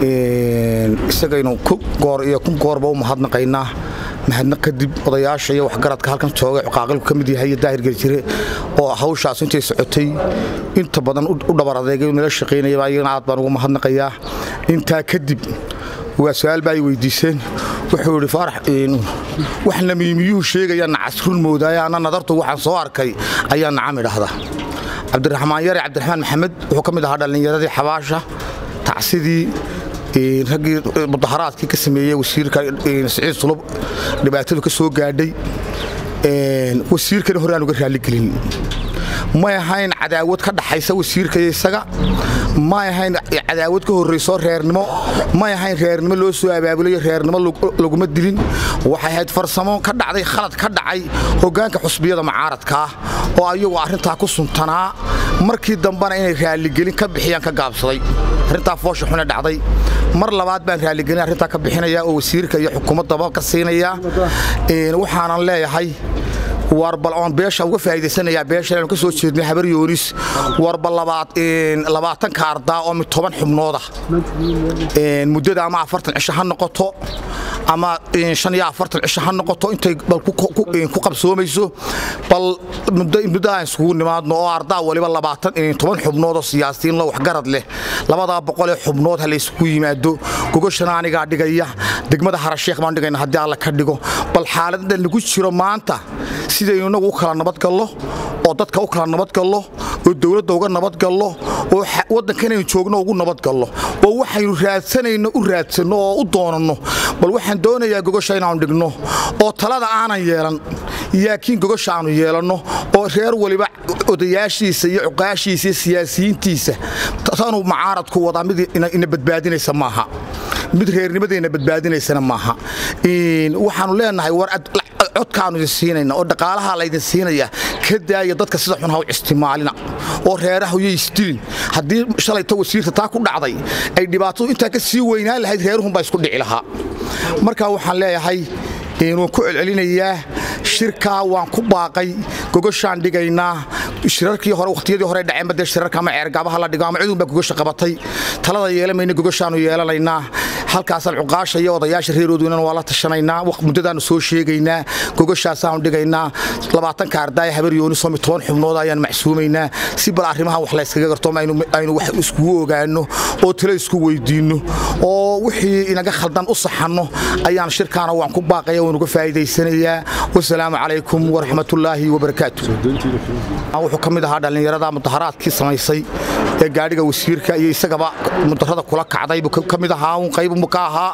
isagaynu ku goor iyo ku goorba u mahadnaqaynaa mahadnaq kadib odayaasha iyo waxgaradka halkan jooga ciqaaqilku kamid yahay daahir geljire oo hawshaas intay socotay inta badan u dhabar adeegay nala shaqeynaya ayagana aad baan ugu mahadnaqayaa inta kadib waa su'aal bay weydiiseen wuxuu yiri Faarax waxna miimiyuhu sheegayaan casrun moodaya ana nadartu waxaan soo arkay ayaa nacam idhaahda Cabdiraxmaan Yari Cabdiraxmaan Maxamed wuxuu kamid ahaa dhalinyaradii xabaasha tacsidii ragii mudaharaadkii ka sameeyay wasiirka Saciid Sulub dhibaatada ka soo gaadhay wasiirkan hore aan uga raali gelin ma ahayn cadaawad ka dhaxaysa wasiirka isaga ma ahayn cadaawad ka horeyso reernimo ma ahayn reernimo loo soo abaabulay reernimo laguma dilin waxay ahayd farsamo ka dhacday khalad ka dhacay hoggaanka xusbiyada mucaaradka oo ayagu arinta ku suntanaa markii dambana inay raali gelin ka bixiyaan ka gaabsaday arinta foosho xuna dhacday mar labaad baan raali gelin arinta ka bixinaya oo wasiirka iyo xukuumadda ka siinaya waxaan leeyahay warbal on beesha uga faa'iideysanaya beesha inuu ka soo jeednay habar yoonis warbal labaatan ka ardaa oo 10 xubnooda muddada ama 40 cisho ha noqoto ama 45 cisho ha noqoto intay bal ku qabsoomayso bal muddo aan isku nimaadno oo ardaa waliba 10 xubnood oo siyaasiyiin la wax garad leh 200 xubnood hal isku yimaado gogoshan aniga dhigaya degmada Harasheekh baan dhigayna hadii alla ka dhigo bal xaaladda lagu jiro maanta sidaynu nagu kala nabad gallo oo dadka u kala nabad gallo oo dawladda uga nabad gallo oo wadankan ay joogno ugu nabad gallo oo waxaynu raadsanayno u raadsano oo u doonano bal waxaan doonayaa gogosha inaan dhigno oo talada aanan yeelan laakiin gogosha aanu yeelano oo reer waliba odayaashiisa iyo cuqaashiisa siyaasiyiintiisa taanu mucaaradku wada mid in badbaadinaysa maaha mid reernimadeena badbaadinaysana maaha waxaanu leenahay war codkaanu siinayna oo dhaqaalaha la idin siinaya ka daaya dadka sida xun ha u isticmaalina oo reeraha iyo istilin hadii shalay wasiirka taa ku dhacday ay dhibaato inta ka sii weynaan lahayd reeruhum baa isku dhici lahaa marka waxaan leeyahay inuu ku celcelinayaa shirka waan ku baaqay gogoshaan dhigaynaa shirarkii hore waqtiyadii hore dhacay madda shirarka ama ceergaabaha la dhigo ama ciidan baa gogosha qabatay talada yeelamayna gogoshaanu yeelanaynaa halkaas cuqaasha iyo odayaasha reerooduna waa la tashanaynaa muddadaanu soo sheegaynaa gogoshaas aan dhigaynaa 20 ka arday habar yoonis oo 10 xubnood ayaan macsuumaynaa si bal arrimaha wax la iskaga garto aynu wax isku ogaano oo talo isku weydiino oo wixii inaga khaldan u saxano ayaan shirkaana waan ku baaqay oo uga faa'iideysanayaa wassalaamu calaykum waraxmatullaahi wabarakaatuh wuxuu kamid ahaa dhalinyarada mudaharaadkii samaysay ee gaadhiga wasiirka iyo isagaba mudaharada kula kacday buu kamid ahaa qayb ka ahaa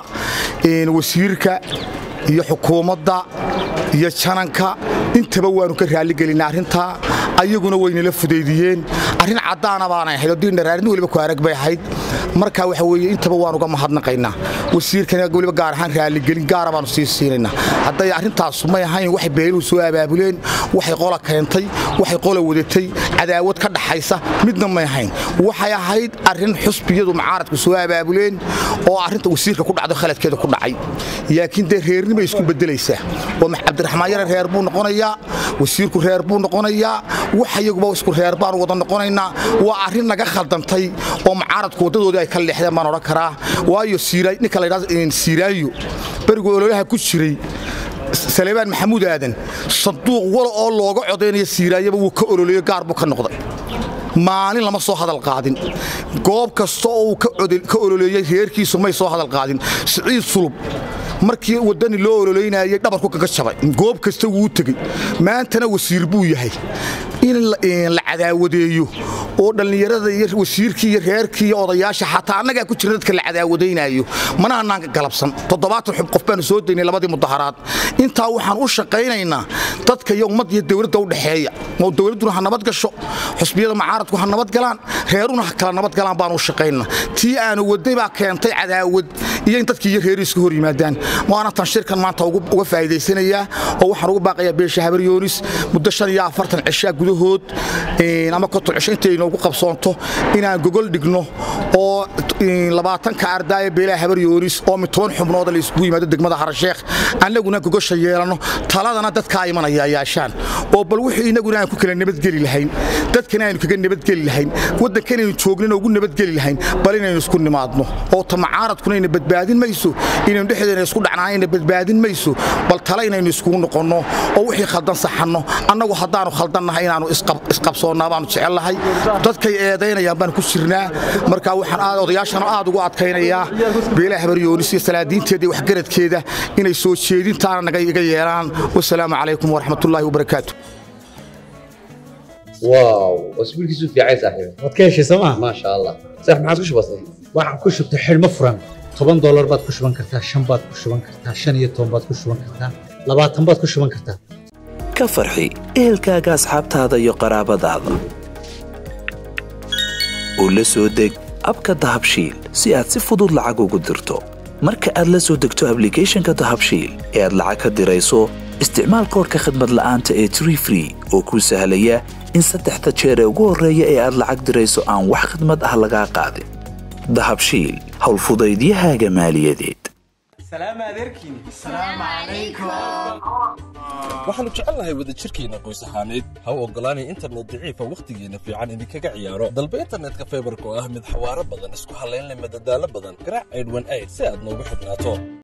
wasiirka iyo xukuumadda iyo jananka intaba waanu ka raali gelin arinta ayaguna weynila fudeydiyeen arin cadaana baan ahayd oo diindharaarin waliba ku arag bay ahayd marka waxa weeye intaba waan uga mahadnaqaynaa wasiirkana waliba gaar ahaan raali gelin gaar baan siinaynaa haday arintaas ma ahayn wax beelu soo abaabuleen waxay qola keentay waxay qola wadatay cadaawad ka dhaxaysa midna ma ahayn waxay ahayd arin xusbiyadu mucaaradku soo abaabuleen oo arinta wasiirka ku dhacdo khaladkeeda ku dhacay laakiin reernimo isku bedelaysa oo Cabdiraxmaan Yari reer buu noqonayaa wasiirku reer buu noqonayaa waxayaguba isku reer baan wada noqonaynaa waa arin naga khaldantay oo mucaaradku wadadooda ay ka leexdeen baan oran karaa waayo siiray ninka la yiraahdo siiraayo barigo ololaha ku jiray Saleebaan Maxamuud Aadan sanduuq wala oo looga codeynaya siiraayaba wuu ka ololeeyo gaar buu ka noqday maalin lama soo hadal qaadin goob kasta oo ka ololeeyay reerkiisu may soo hadal qaadin Saciid Sulub markii wadani loo ololeynayay dhabarku kaga jabay goob kasta wuu tagay maantana wasiir buu yahay in la cadaawadeeyo oo dhalinyarada iyo wasiirkii iyo reerkii iyo odayaasha xataa anaga ku jira dadka la cadaawadeynayo mana aanan galabsan 7 qof baan soo deynay labadii mudaharaad inta waxaan u shaqeynaynaa dadka iyo ummad iyo dawladda u dhaxeeya oo dawladuna ha nabad gasho xusbiyada mucaaradku ha nabad galaan reeruna kala nabad galaan baan u shaqeynaa tii aan waday baa keentay cadaawad iyo in dadkii iyo reeriska hor yimaadaan waana tan shirkan maanta uga faa'iideysanayaa oo waxaan ugu baaqayaa beesha habar yoonis muddo 45 cisho gudahood ama 50 cisho intay inoogu qabsoonto inaan gogol dhigno oo 20 ka arday beelaha habar yoonis oo 10 xubnood la isku yimaado degmada Harasheekh annaguna gogosha yeelano taladana dadka imanaya yaashaan oo bal wixii inaguna aan ku kala nabadgeli lahayn dadkana aan kaga nabadgeli lahayn wadankan aan joognin ugu nabadgeli lahayn bal inaynu isku nimaadno oo tamacaaradkuna inay badbaadin mayso inaynu dhexdeena isku dhacnaan badbaadin mayso bal tala inaynu isku noqono oo wixii khaldan saxano annagu haddaanu khaldannahay inaanu isqabsoonaa baanu jecelahay dadkay eedaynayaan baan ku jirnaa marka waxaan odayaashana aad ugu adkaynayaa beelaha habar yoonis iyo salaadiinteeda wax garadkeeda inay soo jeedintaana naga iga yeelaan wassalaamu calaykum waraxmatullaahi wabarakaatuh واو اسبوعك يسوي في عيسى صاحبي wadkeeshi sama ما شاء الله صح ما عاد وش بصير waxaan ku shubtay xilmo furan $10 baad ku shuban kartaa 5 baad ku shuban kartaa 15 baad ku shuban kartaa 20 baad ku shuban kartaa ka farxi ehelkaaga asxaabtaada iyo qaraabadaada oo la soo deg abka dahabshiil si aad si fudud lacag ugu dirto marka aad la soo degto applicationka dahabshiil ee aad lacag ka dirayso isticmaal koodka khidmad la'aanta ee Tree Free oo ku sahlaya in 3 jeer ugu horeeya ee aad lacag dirayso aan wax khidmad ah laga qaadin dahabshiil hawl fudaydiyahaaga maaliyadeed سلام عليكم السلام عليكم waxaanu jecelnahay wada jirkeena qoys ahaaneed ha u ogolaanay internet daciifa waqtigeena fiican idinkaga ciyaaro dalba internetka fiberka oo ah mid xawaaro badan isku halayn leh madadaalo badan garaac 818 si aad noogu xidhnaato